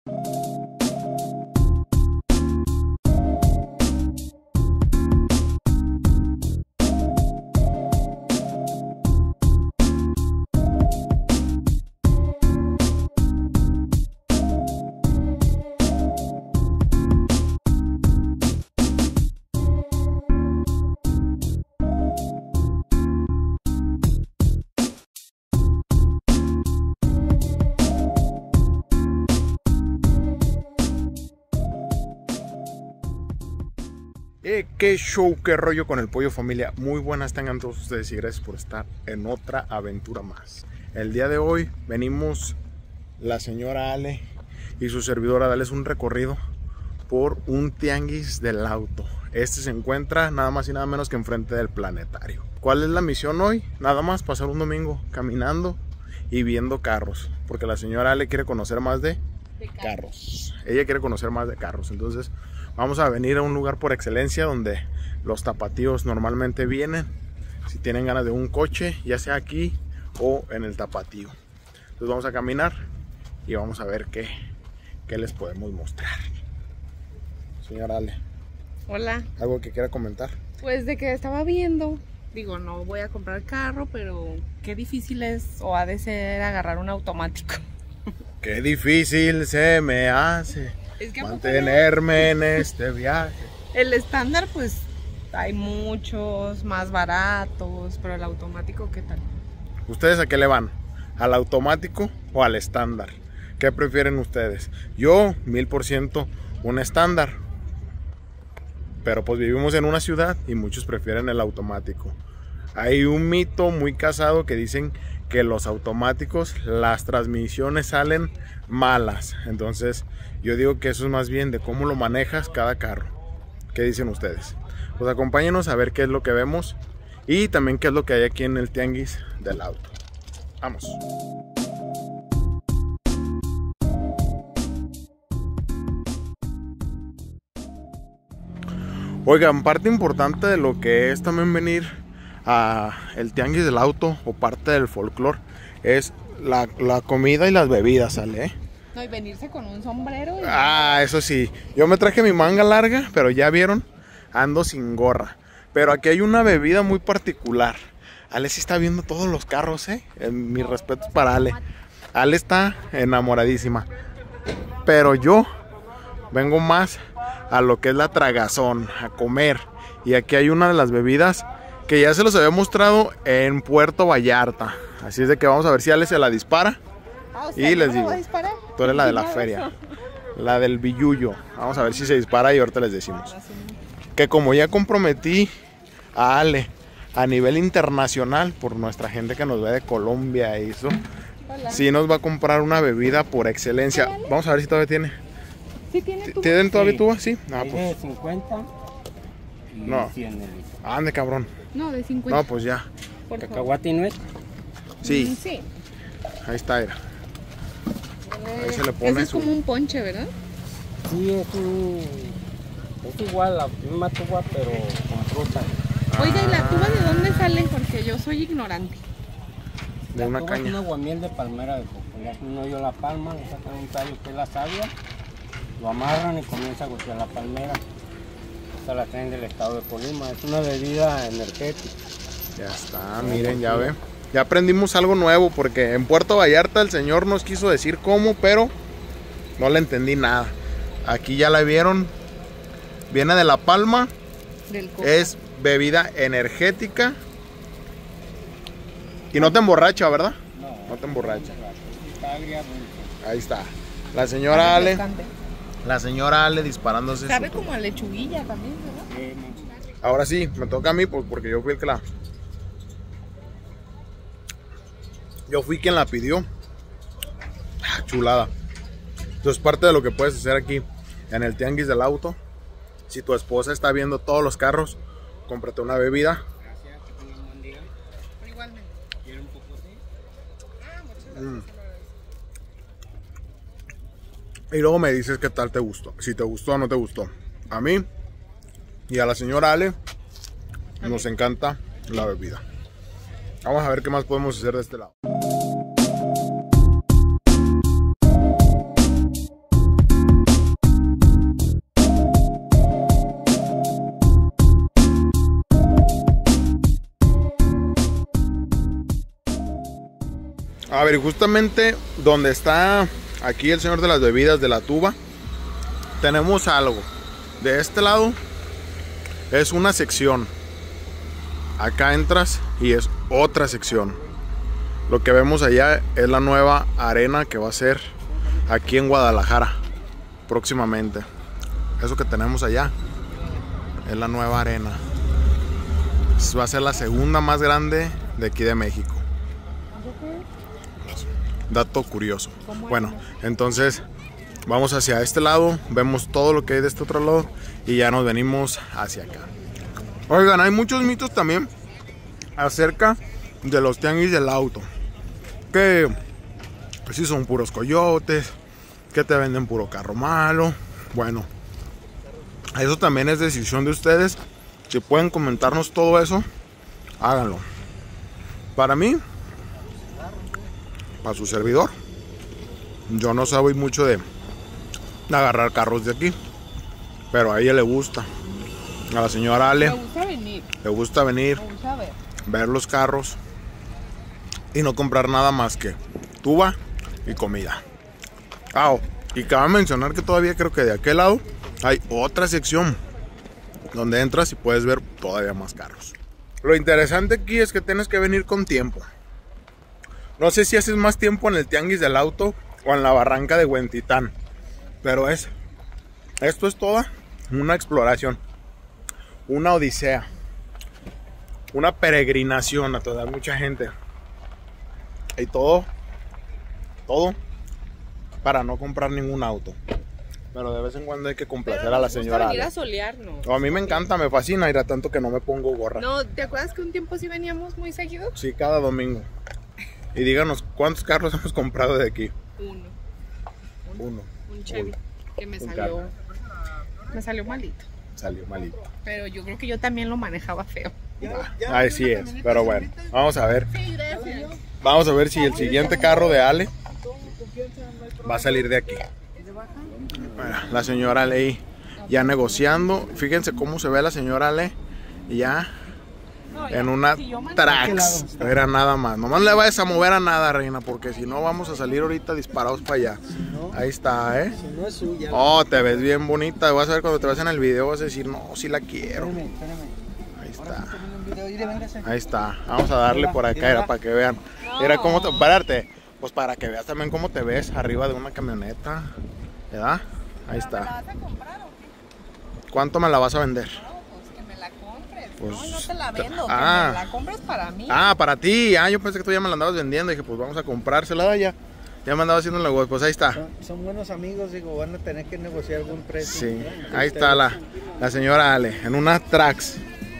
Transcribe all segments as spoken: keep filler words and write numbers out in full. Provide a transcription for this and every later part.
Eh, qué show, qué rollo con el pollo, familia. Muy buenas tengan todos ustedes y gracias por estar en otra aventura más. El día de hoy venimos la señora Ale y su servidora a darles un recorrido por un tianguis del auto. Este se encuentra nada más y nada menos que enfrente del planetario. ¿Cuál es la misión hoy? Nada más pasar un domingo caminando y viendo carros, porque la señora Ale quiere conocer más de, de carros. carros. Ella quiere conocer más de carros, entonces vamos a venir a un lugar por excelencia donde los tapatíos normalmente vienen si tienen ganas de un coche, ya sea aquí o en el tapatío. Entonces vamos a caminar y vamos a ver qué, qué les podemos mostrar. Señora Ale. Hola. ¿Algo que quiera comentar? Pues de que estaba viendo, digo, no voy a comprar carro, pero qué difícil es o ha de ser agarrar un automático. Qué difícil se me hace es que mantenerme en este viaje. El estándar, pues hay muchos más baratos, pero el automático, ¿qué tal? ¿Ustedes a qué le van? ¿Al automático o al estándar? ¿Qué prefieren ustedes? Yo, mil por ciento, un estándar. Pero pues vivimos en una ciudad y muchos prefieren el automático. Hay un mito muy casado que dicen que los automáticos, las transmisiones salen malas. Entonces yo digo que eso es más bien de cómo lo manejas cada carro. ¿Qué dicen ustedes? Pues acompáñenos a ver qué es lo que vemos y también qué es lo que hay aquí en el tianguis del auto. Vamos. Oigan, parte importante de lo que es también venir a el tianguis del auto o parte del folclore es la, la comida y las bebidas, ¿sale? ¿Eh? No, y venirse con un sombrero. Y... Ah, eso sí. Yo me traje mi manga larga, pero ya vieron, ando sin gorra. Pero aquí hay una bebida muy particular. Ale sí está viendo todos los carros, ¿eh? En mis respetos para Ale. Ale está enamoradísima. Pero yo vengo más a lo que es la tragazón, a comer. Y aquí hay una de las bebidas que ya se los había mostrado en Puerto Vallarta. Así es de que vamos a ver si Ale se la dispara. Ah, o sea, y les digo, va a disparar. Tú eres la de la feria, la del billuyo. Vamos a ver si se dispara y ahorita les decimos. Que como ya comprometí a Ale a nivel internacional por nuestra gente que nos ve de Colombia y eso, sí nos va a comprar una bebida por excelencia. Vamos a ver si todavía tiene. ¿Sí tiene tuba? ¿Tienen todavía Sí. tuba? Sí. Ah, Es pues. de cincuenta y No. cien de litro. Ande, cabrón. No, de cincuenta. No, pues ya. Por favor. Cacahuate y nuez. Sí, Mm, sí. ahí está, era. Ahí se le Ese pone es su... como un ponche, ¿verdad? Sí, es un... Es igual la misma tuba, pero con fruta. Oiga, ¿y la tuba de dónde sale? Porque yo soy ignorante. De La una tuba es caña. un aguamiel de palmera de coco. Le hacen un hoyo a la palma, le sacan un tallo que es la savia, lo amarran y comienza a gotear la palmera. Esta la traen del estado de Colima. Es una bebida energética. Ya está, miren, ya ve. Ya aprendimos algo nuevo porque en Puerto Vallarta el señor nos quiso decir cómo, pero no le entendí nada. Aquí ya la vieron. Viene de La Palma. Del coco. Es bebida energética. Y no te emborracha, ¿verdad? No, No te emborracha. Está agria, dulce. Ahí está. La señora Ale. Refrescante. La señora Ale disparándose. Sabe su- como a lechuguilla también, ¿verdad? Eh, no. Ahora sí, me toca a mí pues, porque yo fui el que la... Yo fui quien la pidió. Ah, chulada. Entonces parte de lo que puedes hacer aquí en el tianguis del auto. Si tu esposa está viendo todos los carros, cómprate una bebida. Gracias, que tengan un buen día. Igualmente. ¿Quieren un poco de? Ah, muchas gracias. Mm. Y luego me dices qué tal te gustó. Si te gustó o no te gustó. A mí y a la señora Ale nos encanta la bebida. Vamos a ver qué más podemos hacer de este lado. A ver, justamente donde está aquí el señor de las bebidas de la tuba, tenemos algo. De este lado es una sección. Acá entras y es otra sección. Lo que vemos allá es la nueva arena que va a ser aquí en Guadalajara próximamente. Eso que tenemos allá es la nueva arena. Va a ser la segunda más grande de aquí de México. Dato curioso. Bueno, entonces vamos hacia este lado, vemos todo lo que hay de este otro lado y ya nos venimos hacia acá. Oigan, hay muchos mitos también acerca de los tianguis del auto. Que pues sí son puros coyotes, que te venden puro carro malo. Bueno, eso también es decisión de ustedes. Si pueden comentarnos todo eso, háganlo. Para mí, para su servidor, yo no soy mucho de agarrar carros de aquí, pero a ella le gusta. A la señora Ale Me gusta venir. le gusta venir, Me gusta ver. ver los carros y no comprar nada más que tuba y comida. Ah, oh, y cabe mencionar que todavía creo que de aquel lado hay otra sección donde entras y puedes ver todavía más carros. Lo interesante aquí es que tienes que venir con tiempo. No sé si haces más tiempo en el tianguis del auto o en la barranca de Huentitán, pero es esto es toda una exploración, una odisea, una peregrinación a toda mucha gente. Y todo, todo para no comprar ningún auto. Pero de vez en cuando hay que complacer Pero a la nos gusta señora venir Ale. a solearnos. A mí me encanta, me fascina ir a tanto que no me pongo gorra. No, ¿te acuerdas que un tiempo sí veníamos muy seguido? Sí, cada domingo. Y díganos, ¿cuántos carros hemos comprado de aquí? Uno. Uno. Un Chevy. Uno. Que me Un salió. carro. Me salió malito. Salió malito. Pero yo creo que yo también lo manejaba feo. Ahí sí es, pero bueno, vamos a ver. Sí, gracias. Vamos a ver si el siguiente carro de Ale va a salir de aquí. Bueno, la señora Ale ya negociando. Fíjense cómo se ve la señora Ale ya No, ya, en una si yo manejo- Trax. Era nada más. Nomás le vayas a mover a nada, reina, porque si no vamos a salir ahorita disparados para allá. Ahí está, ¿eh? Si no es suya. Oh, te ves bien bonita. Vas a ver cuando te veas en el video, vas a decir, no, sí la quiero. Espérame, espérame. Ahí Ahora está. sí estoy viendo un video. Mire, véngase. Ahí está. Vamos a darle por acá, era para que vean. Mira cómo te. Pararte. Pues para que veas también cómo te ves arriba de una camioneta. ¿Verdad? Ahí ¿Me la está. vas a comprar o qué? ¿Cuánto me la vas a vender? No, pues que me la compres. Pues, no, no te la te- vendo. ah. Que me la compres para mí. Ah, para ti. Ah, yo pensé que tú ya me la andabas vendiendo. Dije, pues vamos a comprársela ya. Ya me andaba haciendo el negocio. Pues ahí está. Son, son buenos amigos, digo, van a tener que negociar algún precio. Sí. ¿no? Ahí está la, la señora Ale en una Trax.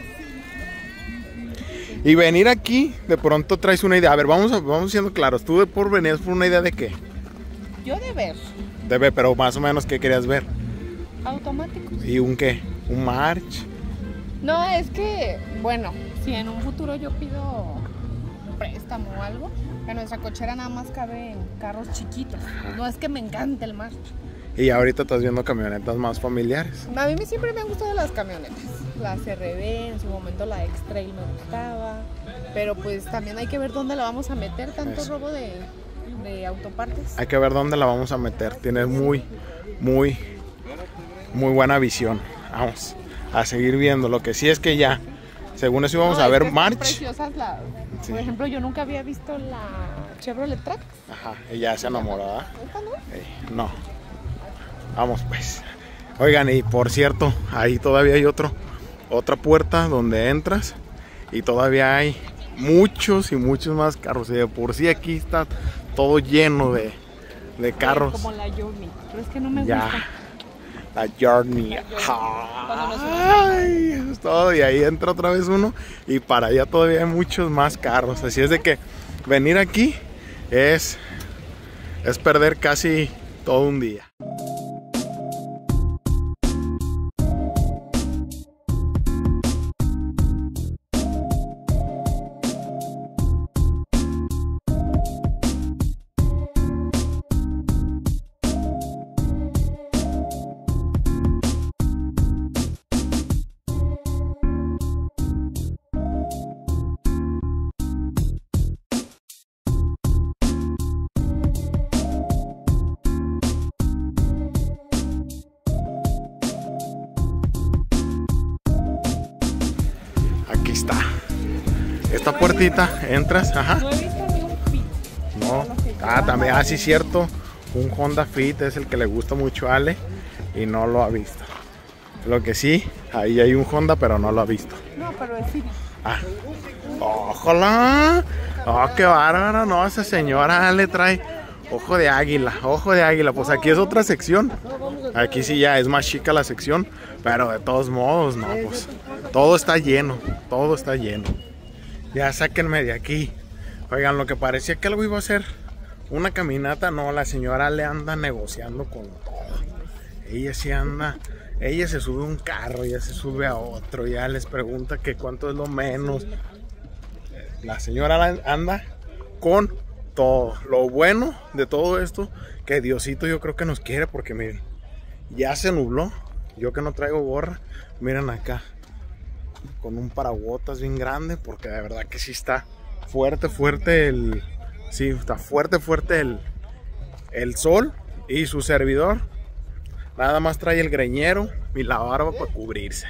Y venir aquí, de pronto traes una idea. A ver, vamos, a- vamos siendo claros. Tú de por venir por una idea de qué. Yo de ver. De ver, pero más o menos qué querías ver. Automáticos. ¿Y un qué? ¿Un March? No, es que, bueno, si en un futuro yo pido un préstamo o algo, que nuestra cochera nada más cabe en carros chiquitos. No es que me encante el March. Y ahorita estás viendo camionetas más familiares. A mí me- siempre me han gustado las camionetas. La C R V, en su momento la X-Trail me gustaba. Pero pues también hay que ver dónde la vamos a meter, tanto Eso. robo de, de autopartes. Hay que ver dónde la vamos a meter. Tienes muy, muy, muy buena visión. Vamos a seguir viendo. Lo que sí es que ya, según eso íbamos No, a es ver que están March. preciosas las. Sí. Por ejemplo, yo nunca había visto la Chevrolet Trax. Ajá, y ya se enamoró, ¿verdad? ¿Esta no? Ey, no. Vamos pues. Oigan, y por cierto, ahí todavía hay otro, otra puerta donde entras y todavía hay muchos y muchos más carros. Y de por sí aquí está todo lleno de, de carros. Como la Journey. Pero es que no me Ya. gusta. La Journey. La Journey. Cuando nos Ay, eso es todo. Y ahí entra otra vez uno. Y para allá todavía hay muchos más carros. Así es de que venir aquí es, es perder casi todo un día. esta puertita, entras, ajá. No he visto ni un Fit. No, ah, también, ah, sí, cierto. Un Honda Fit es el que le gusta mucho a Ale y no lo ha visto. Lo que sí, ahí hay un Honda, pero no lo ha visto. No, pero es Fit. Ah, ojalá. Oh, qué bárbara, no, esa señora le trae ojo de águila, ojo de águila. Pues aquí es otra sección. Aquí sí ya es más chica la sección, pero de todos modos, no, pues todo está lleno, todo está lleno. Ya sáquenme de aquí. Oigan, lo que parecía que algo iba a ser una caminata, no, la señora le anda negociando con todo. Ella sí anda, ella se sube a un carro, ya se sube a otro, ya les pregunta que cuánto es lo menos. La señora anda con todo. Lo bueno de todo esto, que Diosito yo creo que nos quiere, porque miren, ya se nubló. Yo que no traigo gorra, miren acá, con un paraguotas bien grande, porque de verdad que sí está fuerte, fuerte el... Sí, está fuerte, fuerte el, el sol. Y su servidor nada más trae el greñero y la barba para cubrirse.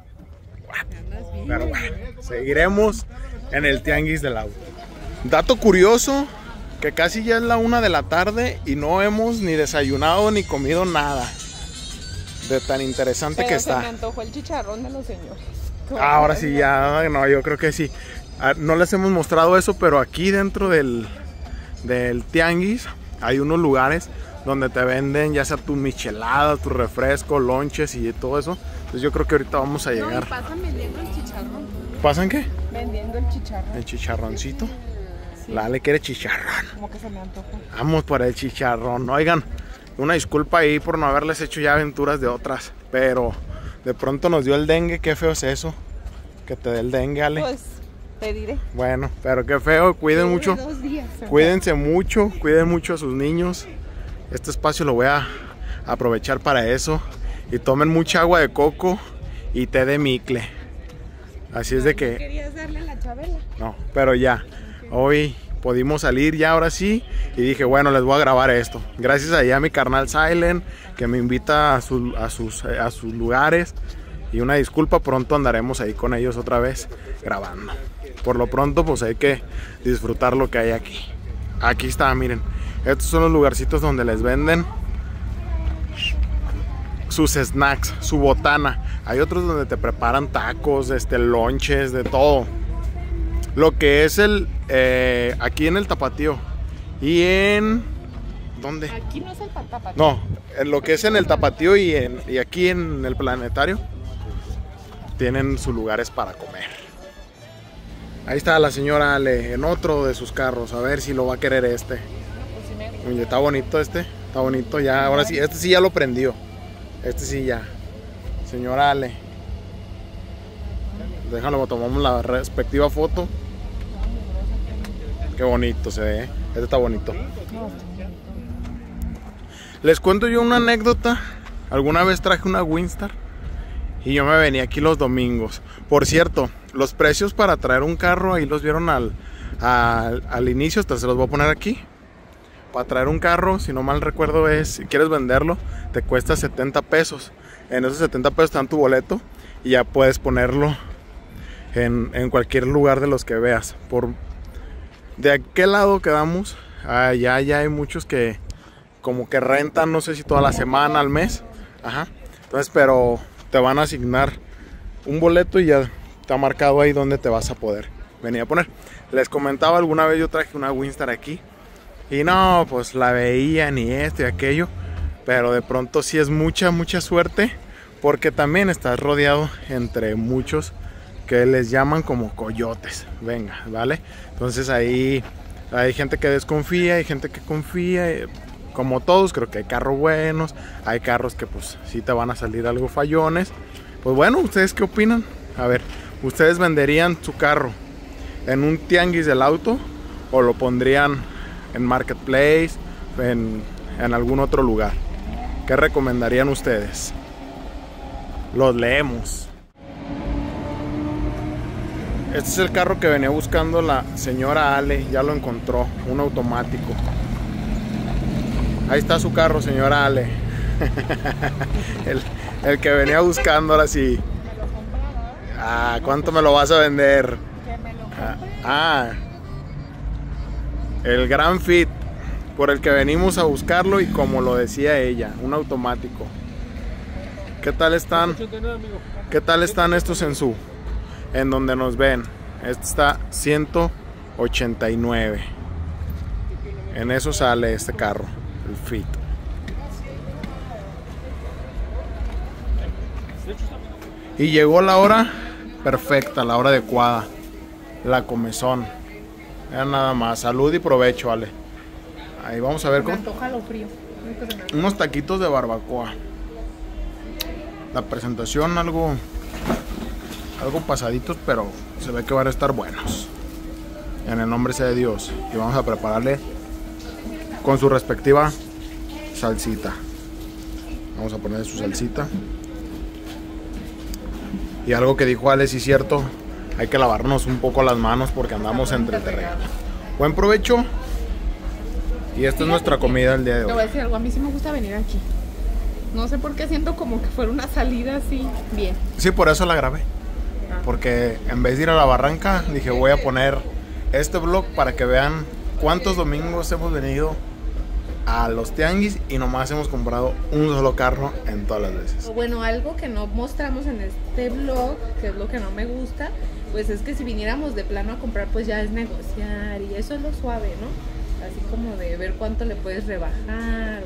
Pero bueno, seguiremos en el tianguis del auto. Dato curioso, que casi ya es la una de la tarde y no hemos ni desayunado ni comido nada. De tan interesante Pero que se está. me antojó el chicharrón de los señores. Ahora sí, ya, no, yo creo que sí. No les hemos mostrado eso, pero aquí dentro del, del tianguis hay unos lugares donde te venden ya sea tu michelada, tu refresco, lonches y todo eso. Entonces yo creo que ahorita vamos a No, llegar. y pasan vendiendo el chicharrón. ¿Pasan qué? Vendiendo el chicharrón. El chicharroncito. Sí. La Ale quiere chicharrón. Como que se me antojó. Vamos por el chicharrón. Oigan, una disculpa ahí por no haberles hecho ya aventuras de otras, pero de pronto nos dio el dengue. Qué feo es eso, que te dé el dengue, Ale. Pues te diré. Bueno, pero qué feo. Cuiden Tuve mucho. dos días. Cuídense mucho, cuiden mucho a sus niños. Este espacio lo voy a aprovechar para eso. Y tomen mucha agua de coco y té de micle. Así es de que... ¿Querías darle la chabela? No, pero ya. Hoy pudimos salir ya, ahora sí. Y dije, bueno, les voy a grabar esto. Gracias allá a mi carnal Silent, que me invita a, su, a, sus, a sus lugares. Y una disculpa, pronto andaremos ahí con ellos otra vez grabando. Por lo pronto, pues hay que disfrutar lo que hay aquí. Aquí está, miren. Estos son los lugarcitos donde les venden sus snacks, su botana. Hay otros donde te preparan tacos, este, lonches, de todo. Lo que es el eh, aquí en el Tapatío y en ¿dónde? Aquí no es el Tapatío. No, en lo que es en el Tapatío y, en, y aquí en el Planetario tienen sus lugares para comer. Ahí está la señora Ale en otro de sus carros, a ver si lo va a querer este. Pues sí me gusta. Oye, está bonito este, está bonito ya, ahora sí, este sí ya lo prendió. Este sí ya. Señora Ale. Déjalo, tomamos la respectiva foto. Qué bonito se ve, ¿eh? Este está bonito. Les cuento yo una anécdota. Alguna vez traje una Winstar y yo me venía aquí los domingos. Por cierto, los precios para traer un carro ahí los vieron al, al, al inicio, hasta se los voy a poner aquí. Para traer un carro, si no mal recuerdo, es, si quieres venderlo, te cuesta setenta pesos. En esos setenta pesos está en tu boleto y ya puedes ponerlo en, en cualquier lugar de los que veas. Por de aquel lado quedamos, allá ya hay muchos que como que rentan, no sé si toda la semana, al mes. Ajá. Entonces, pero te van a asignar un boleto y ya está marcado ahí donde te vas a poder venir a poner. Les comentaba, alguna vez yo traje una Winstar aquí. Y no, pues la veían y esto y aquello. Pero de pronto sí es mucha, mucha suerte. Porque también estás rodeado entre muchos que les llaman como coyotes. Venga, ¿vale? Entonces ahí hay gente que desconfía, hay gente que confía. Como todos, creo que hay carros buenos. Hay carros que pues sí te van a salir algo fallones. Pues bueno, ¿ustedes qué opinan? A ver, ¿ustedes venderían su carro en un tianguis del auto? ¿O lo pondrían en Marketplace, en, en algún otro lugar? ¿Qué recomendarían ustedes? Los leemos. Este es el carro que venía buscando la señora Ale. Ya lo encontró, un automático. Ahí está su carro, señora Ale. el, el que venía buscando, ahora sí. Ah, ¿cuánto me lo vas a vender? Que me lo Ah, ah, el Gran Fit, por el que venimos a buscarlo y como lo decía ella, un automático. ¿Qué tal están? ¿Qué tal están estos en su? En donde nos ven. Este está ciento ochenta y nueve. En eso sale este carro, el Fit. Y llegó la hora perfecta, la hora adecuada. La comezón. Era nada más. Salud y provecho, vale. Ahí vamos a ver Me cómo. antoja lo frío. Unos taquitos de barbacoa. La presentación algo algo pasaditos, pero se ve que van a estar buenos. En el nombre sea de Dios. Y vamos a prepararle con su respectiva salsita. Vamos a ponerle su salsita. Y algo que dijo Ale, sí es cierto, hay que lavarnos un poco las manos porque andamos entre el terreno. Buen provecho. Y esta es nuestra comida el día de Te voy a hoy. decir algo, a mí sí me gusta venir aquí. No sé por qué siento como que fuera una salida así bien. Sí, por eso la grabé. Porque en vez de ir a la barranca, dije voy a poner este vlog para que vean cuántos domingos hemos venido a los tianguis y nomás hemos comprado un solo carro en todas las veces. Bueno, algo que no mostramos en este vlog, que es lo que no me gusta, pues es que si viniéramos de plano a comprar, pues ya es negociar y eso es lo suave, ¿no? Así como de ver cuánto le puedes rebajar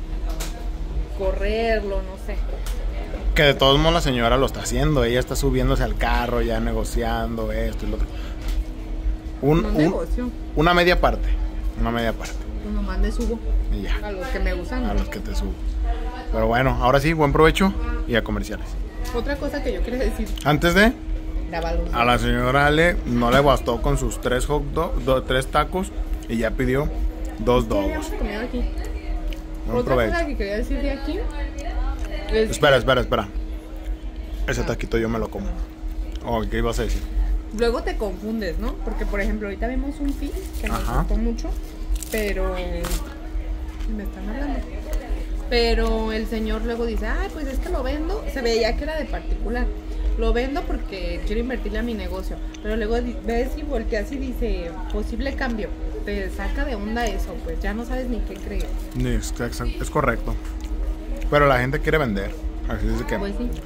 o correrlo, no sé. Que de todos modos la señora lo está haciendo, ella está subiéndose al carro, ya negociando esto y lo otro. Un, No un- negocio, una media parte, una media parte. pues nomás le subo Y ya, a los que me gustan. a los que te subo. Pero bueno, ahora sí, buen provecho y a comerciales. Otra cosa que yo quería decir, Antes de, grabalos. a la señora Ale no le bastó con sus tres hot dog, do- tres tacos y ya pidió dos Ya habíamos dogos. comido aquí. Buen Otra provecho. cosa que quería decir de aquí es Espera, espera, espera. Ese taquito yo me lo como. Oh, ¿qué ibas a decir? luego te confundes, ¿no? Porque, por ejemplo, ahorita vimos un film que nos Ajá. gustó mucho, pero... Me están hablando. Pero el señor luego dice, ay, pues es que lo vendo. Se veía que era de particular. Lo vendo porque quiero invertirle a mi negocio. Pero luego di- ves y volteas y dice, posible cambio. Te saca de onda eso, pues ya no sabes ni qué creer. Es, es- es correcto. Pero la gente quiere vender. Así es de que, Pues sí.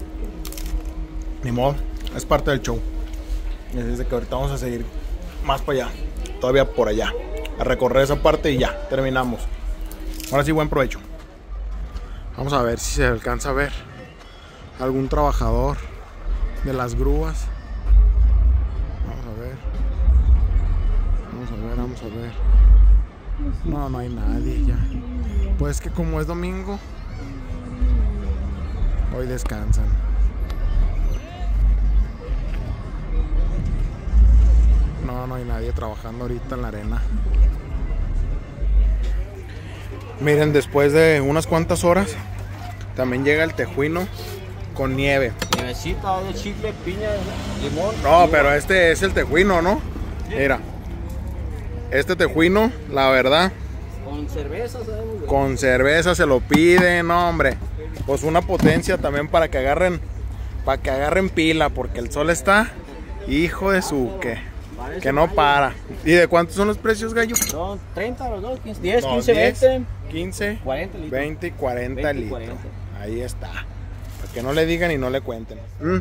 ni modo, es parte del show. Y así es de que ahorita vamos a seguir más para allá. Todavía por allá. A recorrer esa parte y ya, terminamos. Ahora sí, buen provecho. Vamos a ver si se alcanza a ver algún trabajador de las grúas. Vamos a ver. Vamos a ver, vamos a ver. No, no hay nadie ya. Pues que como es domingo, hoy descansan. No, no hay nadie trabajando ahorita en la arena. Miren, después de unas cuantas horas, también llega el tejuino con nieve. Nievecita de chile, piña, limón. No, pero este es el tejuino, ¿no? Mira. Este tejuino, la verdad, Con cerveza, ¿sabes? con cerveza se lo piden, no, hombre. Pues una potencia también para que agarren, para que agarren pila, porque el sol está, hijo de su que, que no para. ¿Y de cuántos son los precios, gallo? Son treinta los dos, quince, diez, No, quince, diez, veinte, quince, cuarenta litros. veinte y cuarenta veinte y litros. cuarenta. Ahí está. Para que no le digan y no le cuenten. Mm.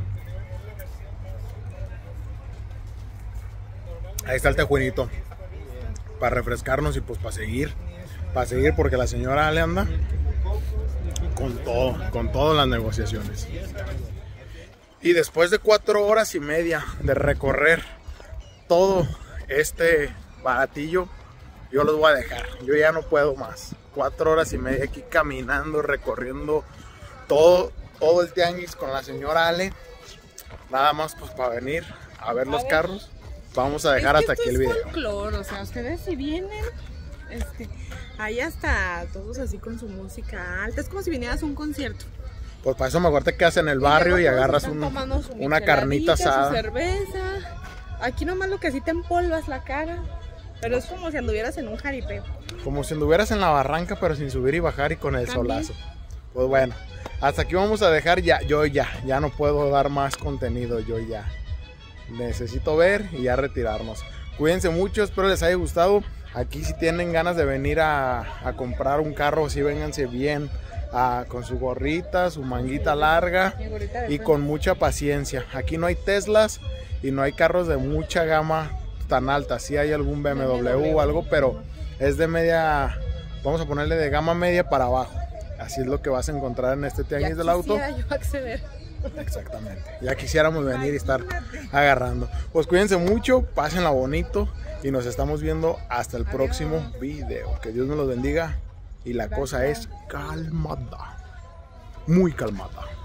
Ahí está el tejuinito. Para refrescarnos y pues para seguir. Para seguir porque la señora Ale anda con todo, con todas las negociaciones. Y después de cuatro horas y media de recorrer todo este baratillo, yo los voy a dejar. Yo ya no puedo más. Cuatro horas y media aquí caminando, recorriendo todo, todo el tianguis con la señora Ale. Nada más pues para venir a ver los carros. Vamos a dejar Es que hasta esto aquí el es video. folclore, o sea, ustedes si vienen, este, hay hasta todos así con su música alta, es como si vinieras a un concierto. Pues para eso mejor te quedas en el barrio y luego todos agarras están un- tomando su una carnita micheladita, su asada. cerveza. Aquí nomás lo que sí te empolvas la cara, pero es como si anduvieras en un jaripeo. Como si anduvieras en la barranca pero sin subir y bajar y con el También. solazo. Pues bueno, hasta aquí vamos a dejar ya, yo ya, ya no puedo dar más contenido, yo ya. necesito ver y ya retirarnos. Cuídense mucho, espero les haya gustado. Aquí si tienen ganas de venir a, a comprar un carro, sí vénganse bien, a, con su gorrita, su manguita larga y con mucha paciencia. Aquí no hay Teslas y no hay carros de mucha gama tan alta. Sí hay algún B M W o algo, pero es de media, vamos a ponerle de gama media para abajo. Así es lo que vas a encontrar en este tianguis del auto. Yo acceder. Exactamente. Ya quisiéramos venir y estar agarrando. Pues cuídense mucho, pásenla bonito y nos estamos viendo hasta el próximo video. Que Dios nos los bendiga y la cosa es calmada. Muy calmada.